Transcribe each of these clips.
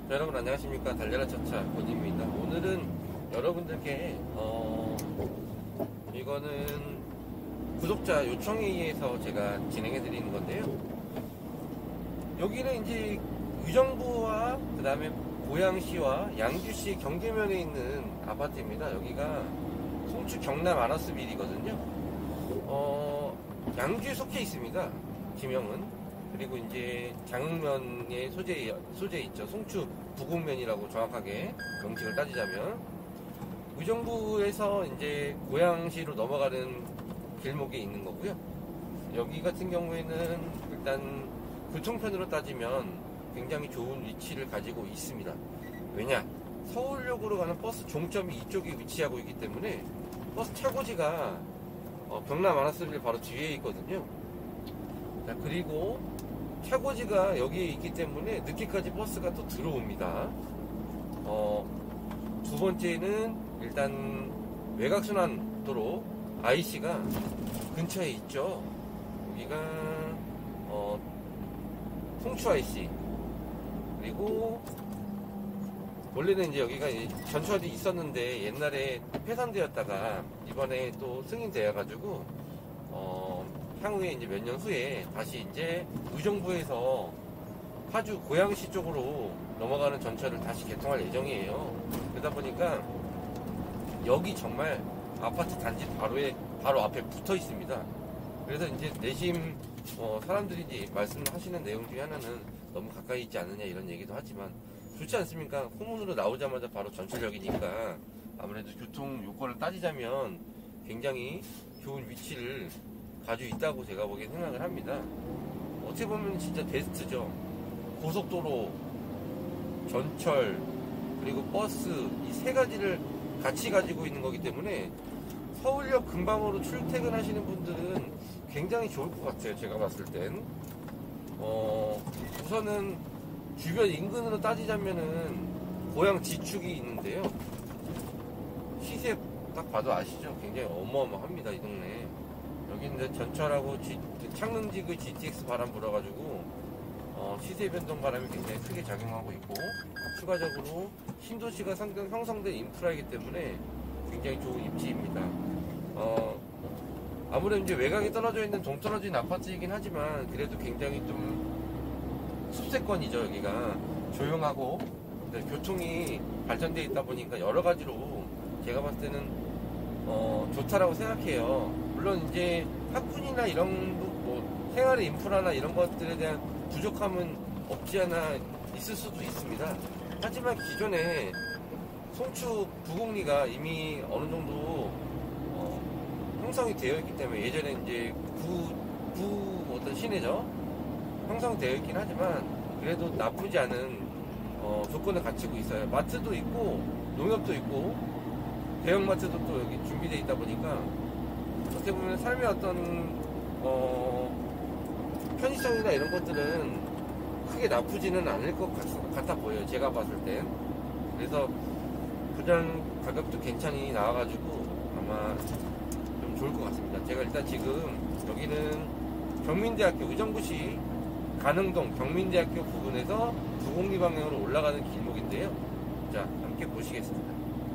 여러분 안녕하십니까. 달려라 차차 권입니다. 오늘은 여러분들께 이거는 구독자 요청에 의해서 제가 진행해 드리는 건데요. 여기는 이제 의정부와 그 다음에 고양시와 양주시 경계면에 있는 아파트입니다. 여기가 송추 경남 아너스빌이거든요. 양주에 속해 있습니다. 지명은. 그리고 이제 장흥면에 소재 있죠. 송추 부곡면이라고 정확하게 명칭을 따지자면. 의정부에서 이제 고양시로 넘어가는 길목에 있는 거고요. 여기 같은 경우에는 일단 교통편으로 따지면 굉장히 좋은 위치를 가지고 있습니다. 왜냐? 서울역으로 가는 버스 종점이 이쪽에 위치하고 있기 때문에 버스 차고지가 경남 아너스빌 바로 뒤에 있거든요. 자, 그리고 차고지가 여기에 있기 때문에 늦게까지 버스가 또 들어옵니다. 두 번째는 일단 외곽순환도로 IC가 근처에 있죠. 여기가 송추 IC. 그리고 원래는 이제 여기가 전철이 있었는데 옛날에 폐선되었다가 이번에 또 승인되어가지고 향후에 이제 몇 년 후에 다시 이제 의정부에서 파주 고양시 쪽으로 넘어가는 전철을 다시 개통할 예정이에요. 그러다 보니까 여기 정말 아파트 단지 바로 앞에 붙어 있습니다. 그래서 이제 내심 사람들이 이제 말씀하시는 내용 중에 하나는 너무 가까이 있지 않느냐 이런 얘기도 하지만 좋지 않습니까? 호문으로 나오자마자 바로 전철역이니까 아무래도 교통 요건을 따지자면 굉장히 좋은 위치를 가지고 있다고 제가 보기엔 생각을 합니다. 어떻게 보면 진짜 베스트죠. 고속도로, 전철, 그리고 버스 이 세 가지를 같이 가지고 있는 거기 때문에 서울역 근방으로 출퇴근하시는 분들은 굉장히 좋을 것 같아요. 제가 봤을 땐 우선은 주변 인근으로 따지자면은 고양 지축이 있는데요. 시세 딱 봐도 아시죠? 굉장히 어마어마합니다. 이 동네. 여기는 전철하고 창릉지구 GTX 바람 불어가지고 시세 변동 바람이 굉장히 크게 작용하고 있고, 추가적으로 신도시가 형성된 인프라이기 때문에 굉장히 좋은 입지입니다. 아무래도 이제 외곽에 떨어져 있는 동떨어진 아파트이긴 하지만 그래도 굉장히 좀 숲세권이죠. 여기가 조용하고 교통이 발전되어 있다 보니까 여러 가지로 제가 봤을 때는 좋다라고 생각해요. 물론 이제 학군이나 이런 뭐 생활의 인프라나 이런 것들에 대한 부족함은 없지 않아 있을 수도 있습니다. 하지만 기존에 송추 부곡리가 이미 어느 정도 형성이 되어 있기 때문에 예전에 이제 어떤 시내죠. 형성이 되어 있긴 하지만 그래도 나쁘지 않은 조건을 갖추고 있어요. 마트도 있고 농협도 있고 대형마트도 또 여기 준비되어 있다 보니까 어떻게 보면 삶의 어떤 편의성이나 이런 것들은 크게 나쁘지는 않을 것 같아 보여요. 제가 봤을 땐. 그래서 분양 가격도 괜찮이 나와가지고 아마 좀 좋을 것 같습니다. 제가 일단 지금 여기는 경민대학교 의정부시 가능동 경민대학교 부근에서 부곡리 방향으로 올라가는 길목인데요. 자, 함께 보시겠습니다.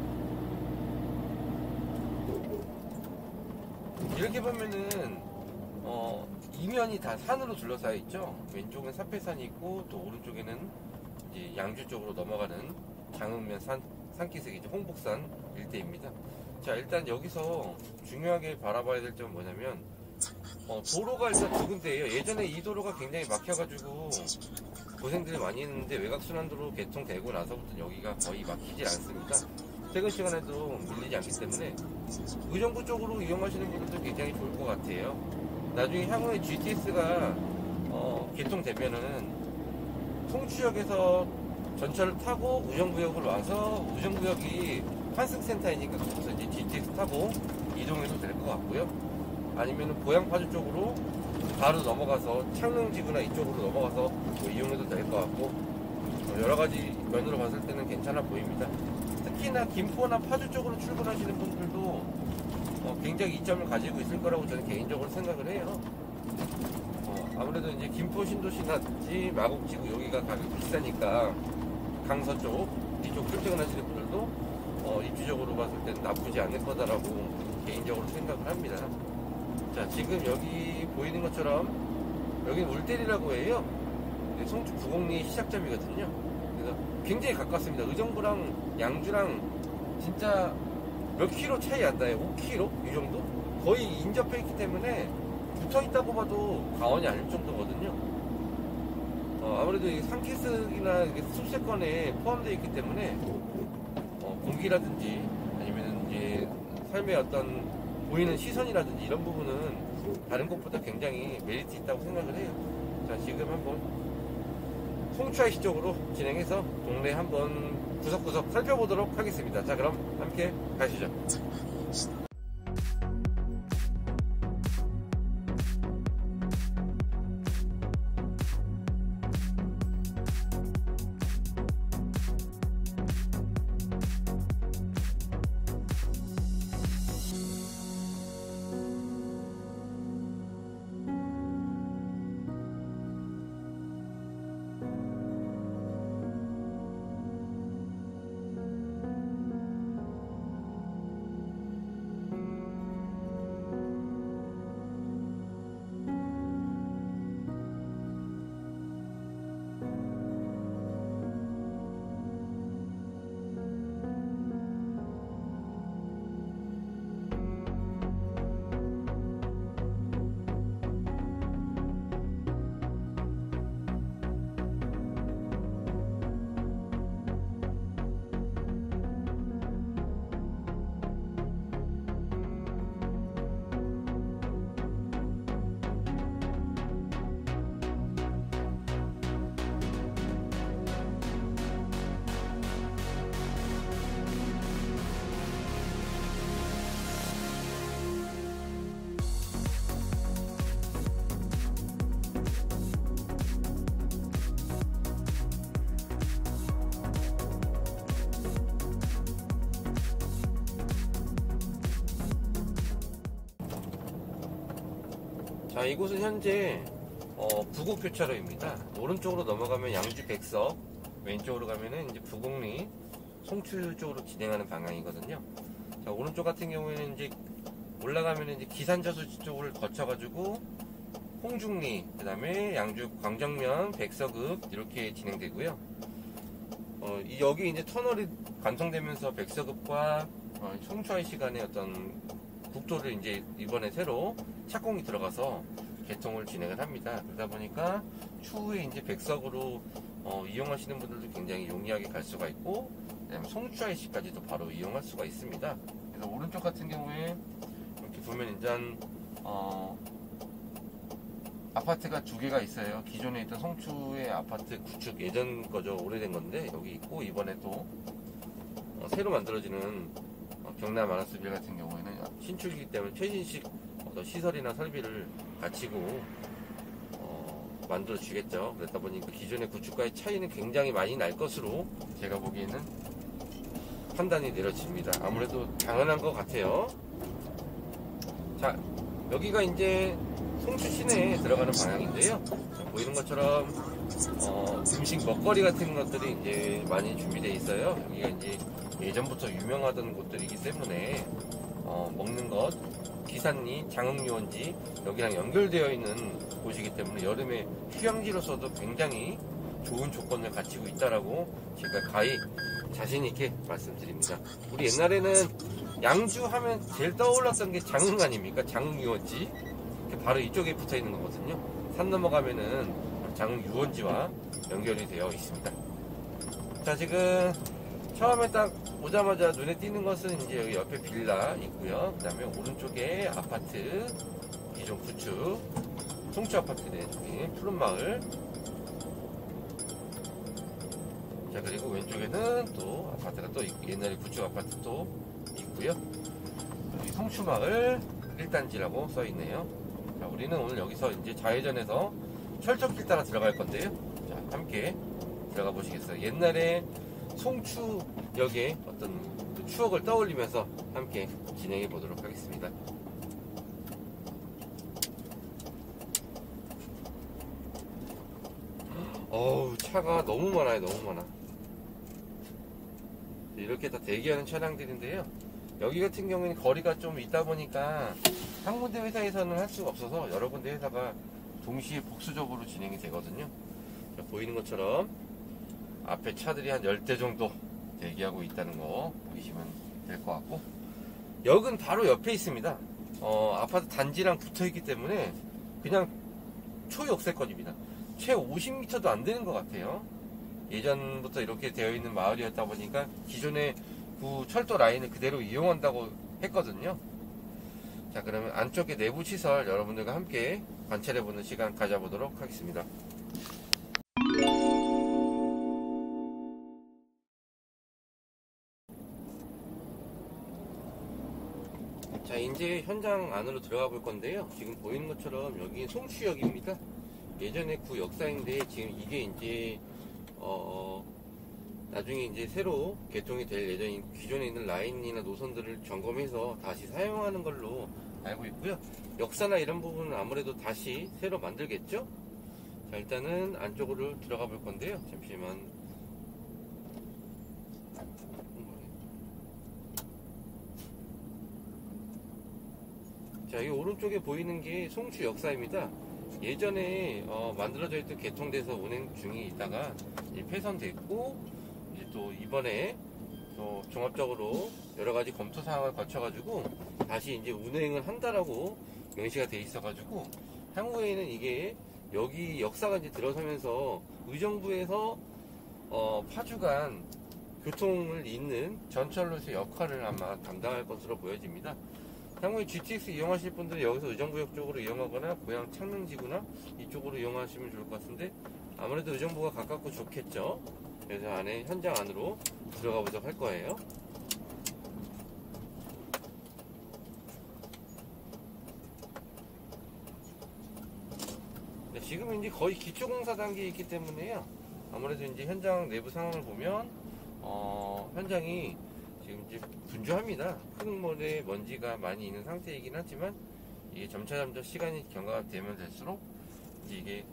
이렇게 보면은 이면이 다 산으로 둘러싸여 있죠. 왼쪽은 사패산이 있고 또 오른쪽에는 이제 양주 쪽으로 넘어가는 장흥면 산기슭이죠. 홍복산 일대입니다. 자, 일단 여기서 중요하게 바라봐야 될 점은 뭐냐면 도로가 일단 두 군데예요. 예전에 이 도로가 굉장히 막혀가지고 고생들을 많이 했는데 외곽순환도로 개통되고 나서부터 여기가 거의 막히질 않습니다. 퇴근 시간에도 밀리지 않기 때문에 의정부 쪽으로 이용하시는 분들도 굉장히 좋을 것 같아요. 나중에 향후에 GTS가 개통되면은 송추역에서 전철을 타고 의정부역으로 와서 의정부역이 환승센터이니까 거기서 이제 GTS 타고 이동해도 될 것 같고요. 아니면은 고양파주 쪽으로 바로 넘어가서 창릉지구나 이쪽으로 넘어가서 뭐 이용해도 될 것 같고 여러 가지 면으로 봤을 때는 괜찮아 보입니다. 특히나 김포나 파주 쪽으로 출근하시는 분들도 굉장히 이점을 가지고 있을 거라고 저는 개인적으로 생각을 해요. 아무래도 이제 김포 신도시나 마곡지구 여기가 가격이 비싸니까 강서 쪽 이쪽 출퇴근하시는 분들도 입지적으로 봤을 땐 나쁘지 않을 거다라고 개인적으로 생각을 합니다. 자, 지금 여기 보이는 것처럼 여기 울대리라고 해요. 송주 구곡리 시작점이거든요. 그래서 굉장히 가깝습니다. 의정부랑 양주랑 진짜 몇 킬로 차이 안 나요. 5킬로? 이 정도? 거의 인접해 있기 때문에 붙어 있다고 봐도 과언이 아닐 정도거든요. 아무래도 이 산기슭이나 숲세권에 포함되어 있기 때문에 공기라든지 아니면 이제 삶의 어떤 보이는 시선이라든지 이런 부분은 다른 곳보다 굉장히 메리트 있다고 생각을 해요. 자, 지금 한번 송추아이시 쪽으로 진행해서 동네 한번 구석구석 살펴보도록 하겠습니다. 자, 그럼 함께 가시죠. 자, 이곳은 현재 부곡교차로입니다. 오른쪽으로 넘어가면 양주 백석, 왼쪽으로 가면은 이제 부곡리 송추 쪽으로 진행하는 방향이거든요. 자, 오른쪽 같은 경우에는 이제 올라가면 이제 기산저수 쪽을 거쳐가지고 홍중리, 그 다음에 양주 광정면, 백서읍 이렇게 진행되고요. 여기 이제 터널이 완성되면서 백서읍과 송추아이시 간의 어떤 국도를 이제 이번에 새로 착공이 들어가서 개통을 진행을 합니다. 그러다 보니까 추후에 이제 백석으로 이용하시는 분들도 굉장히 용이하게 갈 수가 있고, 그다음에 송추아이시까지도 바로 이용할 수가 있습니다. 그래서 오른쪽 같은 경우에 이렇게 보면 이제 아파트가 두 개가 있어요. 기존에 있던 송추의 아파트 구축 예전 거죠. 오래된 건데 여기 있고, 이번에 또 새로 만들어지는 경남 아라스빌 같은 경우에는 신축이기 때문에 최신식 시설이나 설비를 갖추고 만들어 주겠죠. 그러다 보니까 기존의 구축과의 차이는 굉장히 많이 날 것으로 제가 보기에는 판단이 내려집니다. 아무래도 당연한 것 같아요. 자, 여기가 이제 송추 시내에 들어가는 방향인데요. 자, 보이는 것처럼 음식 먹거리 같은 것들이 이제 많이 준비되어 있어요. 여기가 이제 예전부터 유명하던 곳들이기 때문에 먹는 것, 기산리, 장흥유원지 여기랑 연결되어 있는 곳이기 때문에 여름에 휴양지로서도 굉장히 좋은 조건을 갖추고 있다라고 제가 가히 자신 있게 말씀드립니다. 우리 옛날에는 양주 하면 제일 떠올랐던 게 장흥 아닙니까? 장흥유원지. 바로 이쪽에 붙어 있는 거거든요. 산 넘어가면은 장흥유원지와 연결이 되어 있습니다. 자, 지금 처음에 딱 오자마자 눈에 띄는 것은 이제 여기 옆에 빌라 있고요. 그 다음에 오른쪽에 아파트, 기존 구축, 송추 아파트네, 저기 푸른마을. 자, 그리고 왼쪽에는 또 아파트가 또 있고, 옛날에 구축 아파트 또 있고요. 여기 송추마을 1단지라고 써 있네요. 자, 우리는 오늘 여기서 이제 좌회전해서 철저길 따라 들어갈 건데요. 자, 함께 들어가 보시겠어요? 옛날에 송추역의 어떤 그 추억을 떠올리면서 함께 진행해 보도록 하겠습니다. 어우, 차가 너무 많아요. 너무 많아. 이렇게 다 대기하는 차량들인데요. 여기 같은 경우에는 거리가 좀 있다 보니까 한 군데 회사에서는 할 수가 없어서 여러 군데 회사가 동시에 복수적으로 진행이 되거든요. 자, 보이는 것처럼 앞에 차들이 한 10대 정도 대기하고 있다는 거 보시면 될 것 같고, 역은 바로 옆에 있습니다. 아파트 단지랑 붙어 있기 때문에 그냥 초역세권입니다. 최 50m도 안 되는 것 같아요. 예전부터 이렇게 되어 있는 마을이었다 보니까 기존의 그 철도 라인을 그대로 이용한다고 했거든요. 자, 그러면 안쪽의 내부 시설 여러분들과 함께 관찰해보는 시간 가져보도록 하겠습니다. 자, 이제 현장 안으로 들어가 볼 건데요. 지금 보이는 것처럼 여기 송추역입니다. 예전에 구 역사인데 지금 이게 이제 나중에 이제 새로 개통이 될 예정인 기존에 있는 라인이나 노선들을 점검해서 다시 사용하는 걸로 알고 있고요. 역사나 이런 부분은 아무래도 다시 새로 만들겠죠. 자, 일단은 안쪽으로 들어가 볼 건데요. 잠시만. 자, 이 오른쪽에 보이는 게 송추 역사입니다. 예전에 만들어져 있던 개통돼서 운행 중이 있다가 폐선됐고, 이제 또 이번에 또 종합적으로 여러 가지 검토 사항을 거쳐가지고 다시 이제 운행을 한다라고 명시가 돼 있어가지고, 향후에는 이게 여기 역사가 이제 들어서면서 의정부에서 파주간 교통을 잇는 전철로서의 역할을 아마 담당할 것으로 보여집니다. 향후에 GTX 이용하실 분들은 여기서 의정부역 쪽으로 이용하거나 고향 창릉지구나 이쪽으로 이용하시면 좋을 것 같은데, 아무래도 의정부가 가깝고 좋겠죠. 그래서 안에 현장 안으로 들어가 보도록 할 거예요. 네, 지금 이제 거의 기초공사 단계에 있기 때문에요. 아무래도 이제 현장 내부 상황을 보면 현장이 지금 이제 분주합니다. 흙물에 먼지가 많이 있는 상태이긴 하지만 이게 점차 시간이 경과가 되면 될수록 이제 이게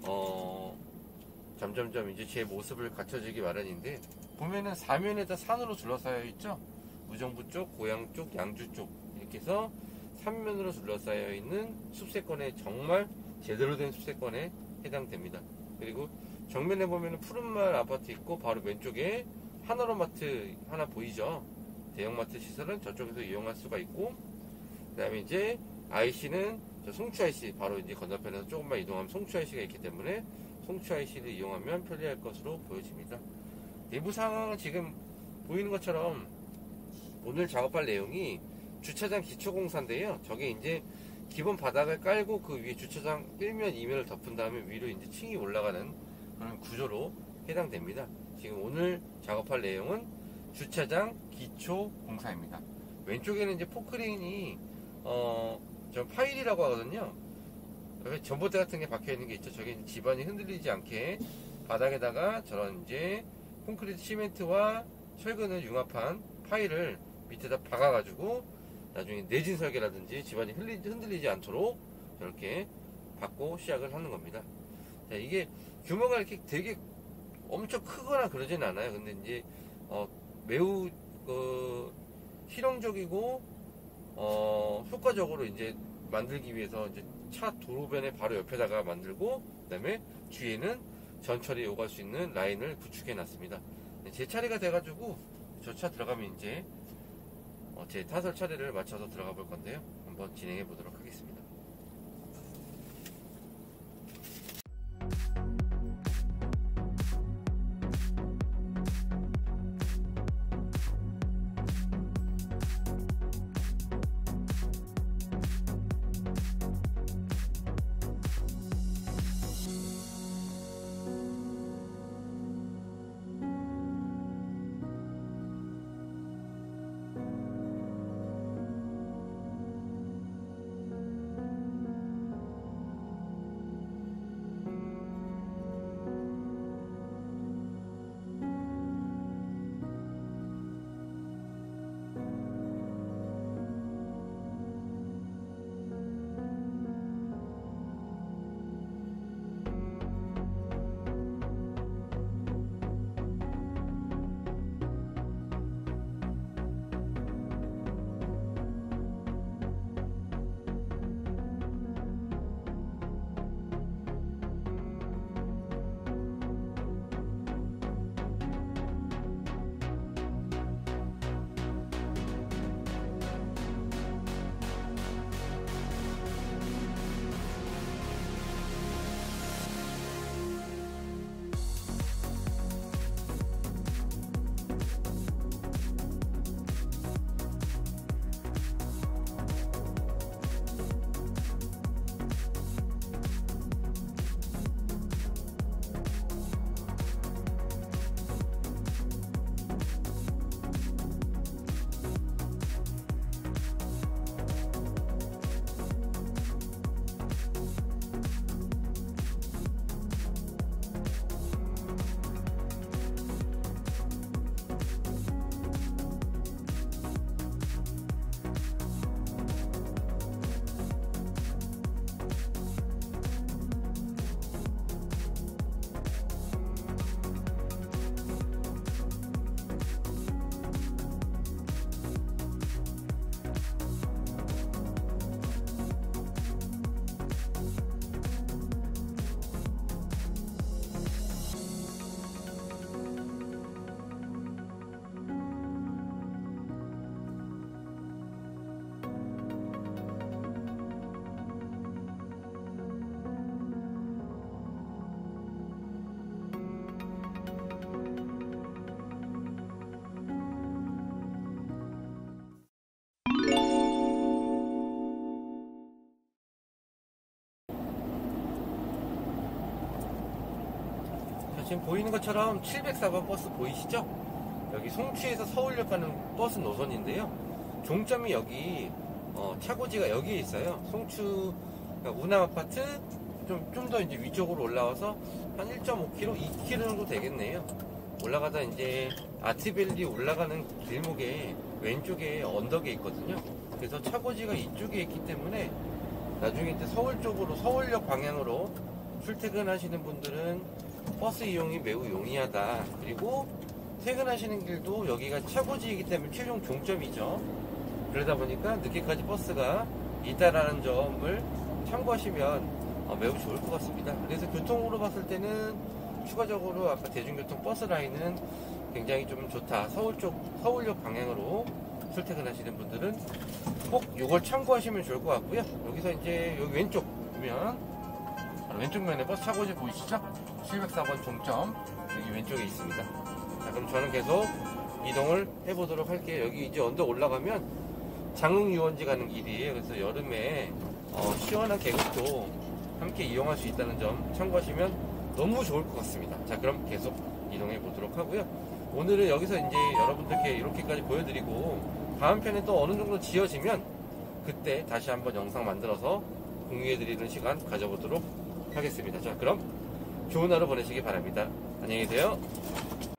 점점점 이제 제 모습을 갖춰지기 마련인데, 보면은 사면에다 산으로 둘러싸여 있죠. 의정부 쪽, 고양 쪽, 양주 쪽 이렇게 해서 3면으로 둘러싸여 있는 숲세권에 정말 제대로 된 숲세권에 해당됩니다. 그리고 정면에 보면은 푸른마을 아파트 있고 바로 왼쪽에 하나로마트 하나 보이죠. 대형마트 시설은 저쪽에서 이용할 수가 있고, 그 다음에 이제 IC는 저 송추 IC 바로 이제 건너편에서 조금만 이동하면 송추 IC가 있기 때문에 송추 IC를 이용하면 편리할 것으로 보여집니다. 내부 상황은 지금 보이는 것처럼 오늘 작업할 내용이 주차장 기초공사인데요. 저게 이제 기본 바닥을 깔고 그 위에 주차장 1면, 2면을 덮은 다음에 위로 이제 층이 올라가는 그런 구조로 해당됩니다. 지금 오늘 작업할 내용은 주차장 기초 공사입니다. 왼쪽에는 이제 포크레인이 저 파일이라고 하거든요. 전봇대 같은 게 박혀 있는 게 있죠. 저게 집안이 흔들리지 않게 바닥에다가 저런 이제 콘크리트 시멘트와 철근을 융합한 파일을 밑에다 박아가지고 나중에 내진 설계라든지 집안이 흔들리지 않도록 이렇게 박고 시작을 하는 겁니다. 자, 이게 규모가 이렇게 되게 엄청 크거나 그러진 않아요. 근데 이제 매우 실용적이고 효과적으로 이제 만들기 위해서 이제 차 도로변에 바로 옆에다가 만들고, 그 다음에 뒤에는 전철이 오갈 수 있는 라인을 구축해 놨습니다. 제 차례가 돼가지고 저 차 들어가면 이제 제 타설 차례를 맞춰서 들어가 볼 건데요. 한번 진행해 보도록 하겠습니다. 지금 보이는 것처럼 704번 버스 보이시죠? 여기 송취에서 서울역 가는 버스 노선인데요. 종점이 여기 차고지가 여기에 있어요. 송추 그러니까 운암아파트 좀 더 이제 위쪽으로 올라와서 한 1.5km, 2km 정도 되겠네요. 올라가다 이제 아트밸리 올라가는 길목에 왼쪽에 언덕에 있거든요. 그래서 차고지가 이쪽에 있기 때문에 나중에 이제 서울 쪽으로 서울역 방향으로 출퇴근하시는 분들은 버스 이용이 매우 용이하다. 그리고 퇴근하시는 길도 여기가 차고지이기 때문에 최종 종점이죠. 그러다 보니까 늦게까지 버스가 있다라는 점을 참고하시면 매우 좋을 것 같습니다. 그래서 교통으로 봤을 때는 추가적으로 아까 대중교통 버스 라인은 굉장히 좀 좋다. 서울역 방향으로 출퇴근하시는 분들은 꼭 이걸 참고하시면 좋을 것 같고요. 여기서 이제 여기 왼쪽 보면 바로 왼쪽 면에 버스 차고지 보이시죠? 704번 종점 여기 왼쪽에 있습니다. 자, 그럼 저는 계속 이동을 해보도록 할게요. 여기 이제 언덕 올라가면 장흥유원지 가는 길이에요. 그래서 여름에 시원한 계곡도 함께 이용할 수 있다는 점 참고하시면 너무 좋을 것 같습니다. 자, 그럼 계속 이동해 보도록 하고요. 오늘은 여기서 이제 여러분들께 이렇게까지 보여드리고 다음 편에 또 어느 정도 지어지면 그때 다시 한번 영상 만들어서 공유해드리는 시간 가져보도록 하겠습니다. 자, 그럼 좋은 하루 보내시기 바랍니다. 안녕히 계세요.